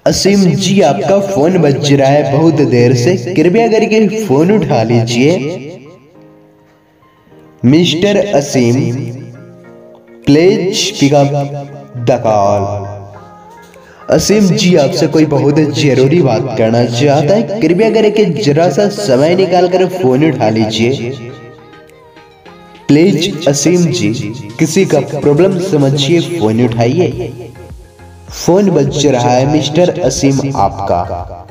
असीम जी, आपका फोन बज रहा है बहुत देर से, कृपया करके फोन उठा लीजिए। Mister Aseem, please pick up the call. Aseem ji, आपसे कोई बहुत जरूरी बात करना चाहता है, कृपया करके जरा सा समय निकाल कर फोन उठा लीजिए। प्लीज असीम जी, किसी का प्रॉब्लम समझिए, फोन उठाइए। फोन बज रहा है मिस्टर असीम आपका।